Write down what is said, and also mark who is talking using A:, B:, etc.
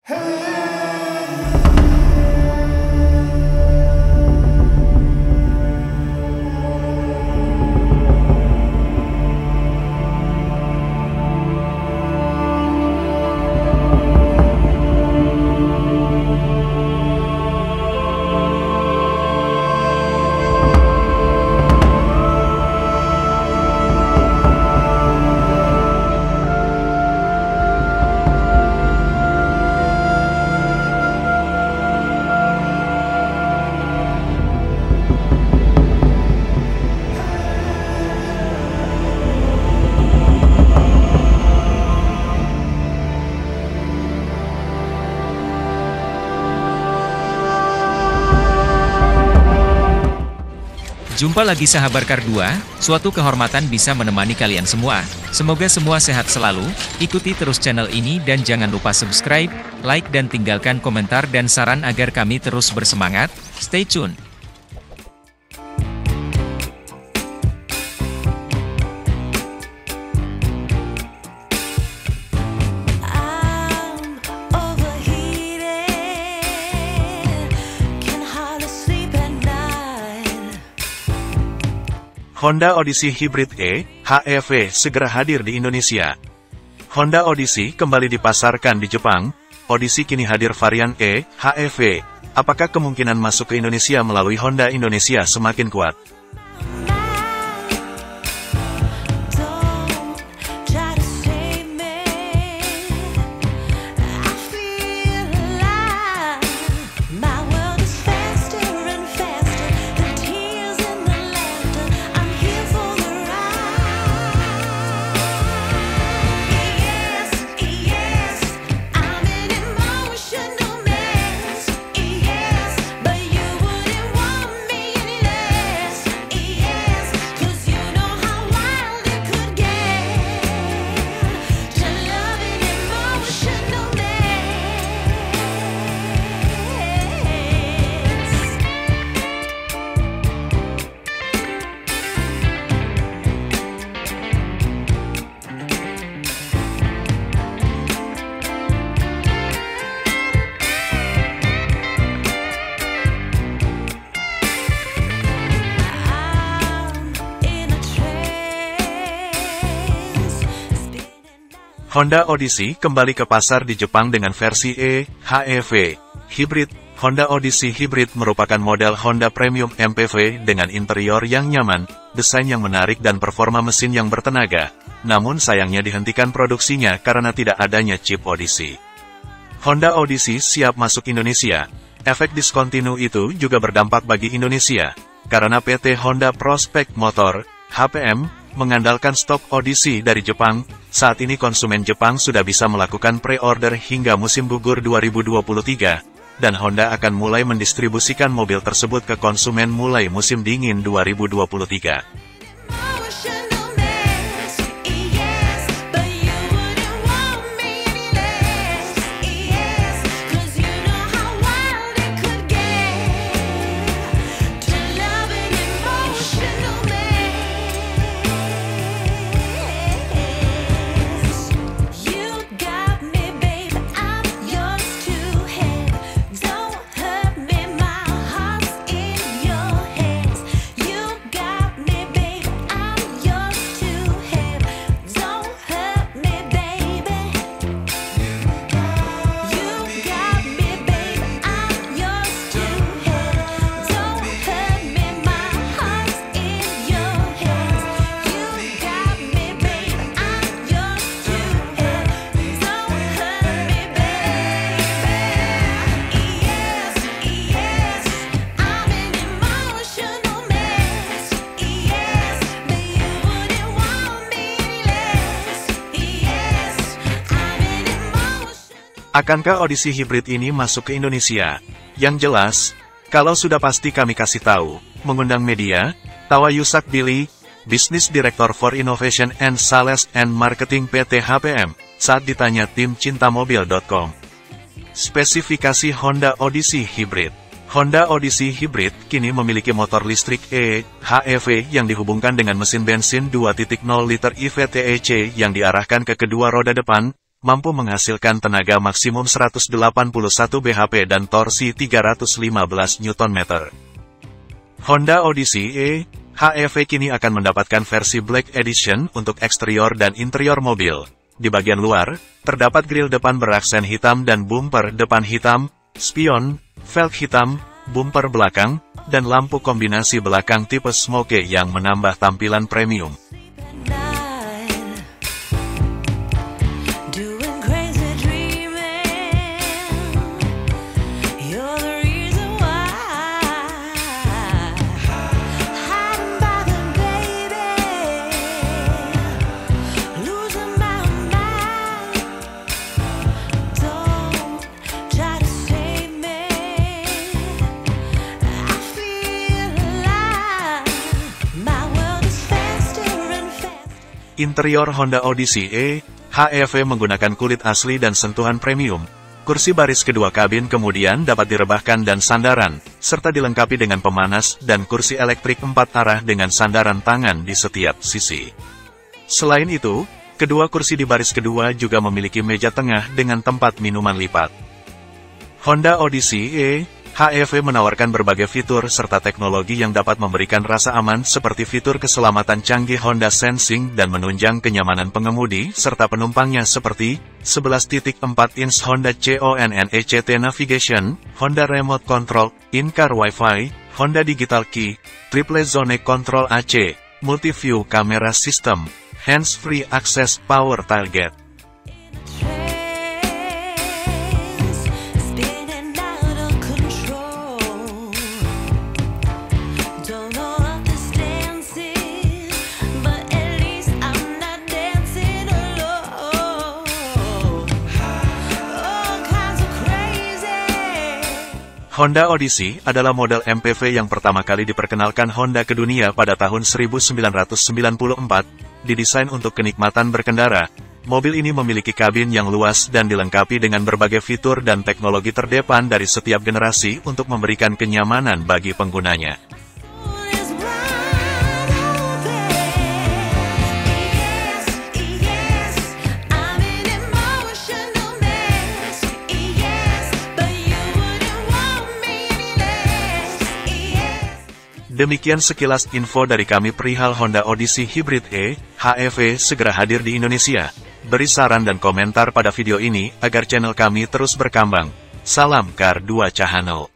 A: Jumpa lagi sahabat Kar2, suatu kehormatan bisa menemani kalian semua. Semoga semua sehat selalu, ikuti terus channel ini dan jangan lupa subscribe, like dan tinggalkan komentar dan saran agar kami terus bersemangat. Stay tune.
B: Honda Odyssey Hybrid E, HEV segera hadir di Indonesia. Honda Odyssey kembali dipasarkan di Jepang. Odyssey kini hadir varian E, HEV. Apakah kemungkinan masuk ke Indonesia melalui Honda Indonesia semakin kuat? Honda Odyssey kembali ke pasar di Jepang dengan versi E, HEV, Hybrid. Honda Odyssey Hybrid merupakan model Honda Premium MPV dengan interior yang nyaman, desain yang menarik dan performa mesin yang bertenaga. Namun sayangnya dihentikan produksinya karena tidak adanya chip Odyssey. Honda Odyssey siap masuk Indonesia. Efek diskontinu itu juga berdampak bagi Indonesia, karena PT Honda Prospect Motor, HPM, mengandalkan stok Odyssey dari Jepang. Saat ini konsumen Jepang sudah bisa melakukan pre-order hingga musim gugur 2023, dan Honda akan mulai mendistribusikan mobil tersebut ke konsumen mulai musim dingin 2023. Akankah Odyssey Hybrid ini masuk ke Indonesia? Yang jelas, kalau sudah pasti kami kasih tahu, mengundang media. Tawa Yusak Billy, Business Director for Innovation and Sales and Marketing PT HPM, saat ditanya tim cintamobil.com. Spesifikasi Honda Odyssey Hybrid. Honda Odyssey Hybrid kini memiliki motor listrik E, HEV yang dihubungkan dengan mesin bensin 2.0 liter IVTEC yang diarahkan ke kedua roda depan. mampu menghasilkan tenaga maksimum 181 bhp dan torsi 315 Nm. Honda Odyssey e-HEV kini akan mendapatkan versi Black Edition untuk eksterior dan interior mobil. Di bagian luar, terdapat grill depan beraksen hitam dan bumper depan hitam, spion, velg hitam, bumper belakang, dan lampu kombinasi belakang tipe smoke yang menambah tampilan premium. Interior Honda Odyssey e-HEV menggunakan kulit asli dan sentuhan premium. Kursi baris kedua kabin kemudian dapat direbahkan dan sandaran, serta dilengkapi dengan pemanas dan kursi elektrik 4 arah dengan sandaran tangan di setiap sisi. Selain itu, kedua kursi di baris kedua juga memiliki meja tengah dengan tempat minuman lipat. Honda Odyssey e-HEV menawarkan berbagai fitur serta teknologi yang dapat memberikan rasa aman seperti fitur keselamatan canggih Honda Sensing dan menunjang kenyamanan pengemudi serta penumpangnya seperti 11.4-inch Honda CONNECT Navigation, Honda Remote Control, In-Car Wi-Fi, Honda Digital Key, Triple Zone Control AC, Multi-View Camera System, Hands-Free Access Power Tailgate. Honda Odyssey adalah model MPV yang pertama kali diperkenalkan Honda ke dunia pada tahun 1994. Didesain untuk kenikmatan berkendara, mobil ini memiliki kabin yang luas dan dilengkapi dengan berbagai fitur dan teknologi terdepan dari setiap generasi untuk memberikan kenyamanan bagi penggunanya. Demikian sekilas info dari kami perihal Honda Odyssey Hybrid e-HEV segera hadir di Indonesia. Beri saran dan komentar pada video ini agar channel kami terus berkembang. Salam Car 2 Channel.